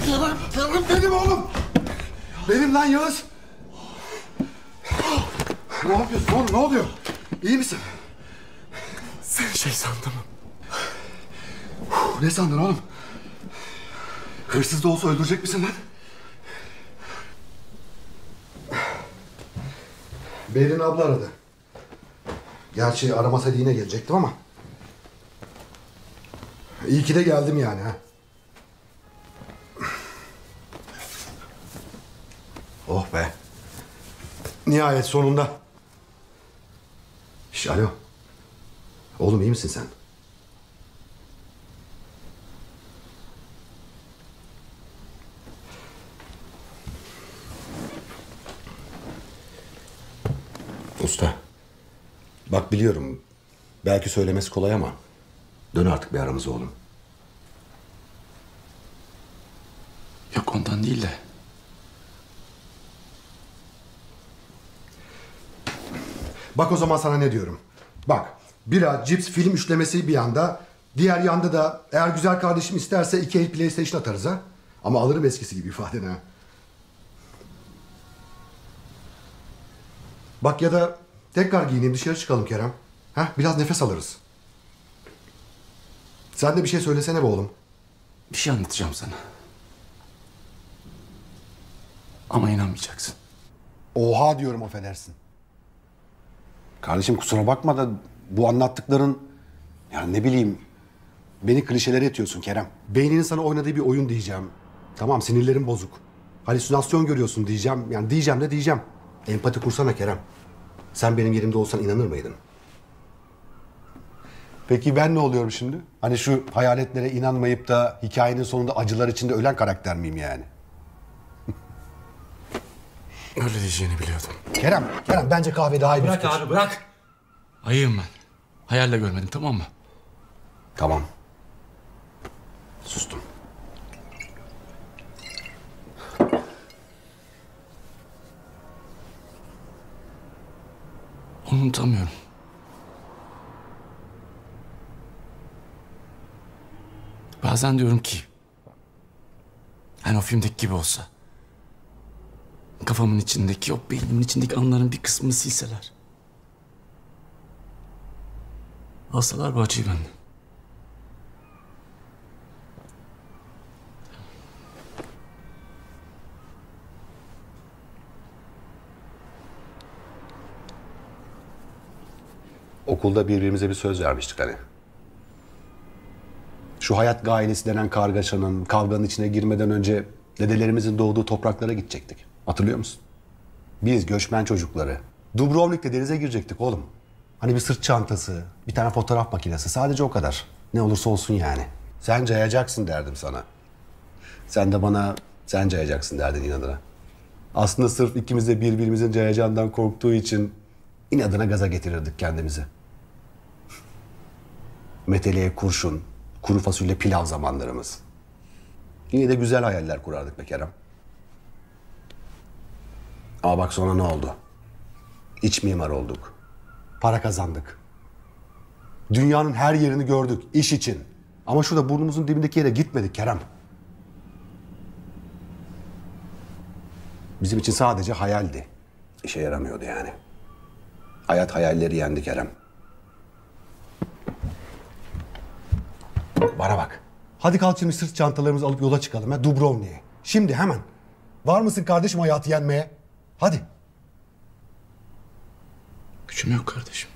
Kerem benim oğlum. Benim lan Yağız. Ne yapıyorsun oğlum, ne oluyor? İyi misin? Seni şey sandım. Ne sandın oğlum? Hırsız da olsa öldürecek misin lan? Berin abla aradı. Gerçi aramasaydı yine gelecektim ama. İyi ki de geldim yani ha. Oh be. Nihayet sonunda. Alo. Oğlum iyi misin sen? Usta. Bak biliyorum. Belki söylemesi kolay ama dön artık bir aramıza oğlum. Yok ondan değil de. Bak o zaman sana ne diyorum. Bak bira, cips, film üçlemesi bir yanda. Diğer yanda da eğer güzel kardeşim isterse 2 el PlayStation atarız ha. Ama alırım eskisi gibi ifadeni ha. Bak ya da tekrar giyineyim dışarı çıkalım Kerem. Ha, biraz nefes alırız. Sen de bir şey söylesene be oğlum. Bir şey anlatacağım sana. Ama inanmayacaksın. Oha diyorum, affedersin. Kardeşim kusura bakma da bu anlattıkların, yani ne bileyim, beni klişelere itiyorsun Kerem. Beyninin sana oynadığı bir oyun diyeceğim. Tamam, sinirlerim bozuk. Halüsinasyon görüyorsun diyeceğim. Yani diyeceğim de diyeceğim. Empati kursana Kerem. Sen benim yerimde olsan inanır mıydın? Peki ben ne oluyorum şimdi? Hani şu hayaletlere inanmayıp da hikayenin sonunda acılar içinde ölen karakter miyim yani? Öyle diyeceğini biliyordum. Kerem bence kahve daha iyi bir Bırak fikir. abi bırak. Ayığım ben. Hayalle görmedim, tamam mı? Tamam. Sustum. Onu unutamıyorum. Bazen diyorum ki, hani o filmdeki gibi olsa, kafamın içindeki, o beynimin içindeki anıların bir kısmını silseler. Alsalar bu acıyı benden. Okulda birbirimize bir söz vermiştik hani. Şu hayat gailesi denen kargaşanın, kavganın içine girmeden önce dedelerimizin doğduğu topraklara gidecektik. Hatırlıyor musun? Biz göçmen çocukları. Dubrovnik'te denize girecektik oğlum. Hani bir sırt çantası, bir tane fotoğraf makinesi, sadece o kadar. Ne olursa olsun yani. Sen cayacaksın derdim sana. Sen de bana sen cayacaksın derdin inadına. Aslında sırf ikimiz de birbirimizin cayacağından korktuğu için inadına gaza getirirdik kendimizi. Meteleye kurşun, kuru fasulye pilav zamanlarımız. Yine de güzel hayaller kurardık be Kerem. Ama bak sonra ne oldu? İç mimar olduk. Para kazandık. Dünyanın her yerini gördük iş için. Ama şurada burnumuzun dibindeki yere gitmedik Kerem. Bizim için sadece hayaldi. İşe yaramıyordu yani. Hayat hayalleri yendi Kerem. Bana bak. Hadi kalk şimdi sırt çantalarımızı alıp yola çıkalım ha, Dubrovnik'e. Şimdi hemen. Var mısın kardeşim hayatı yenmeye? Hadi. Gücüm yok kardeşim.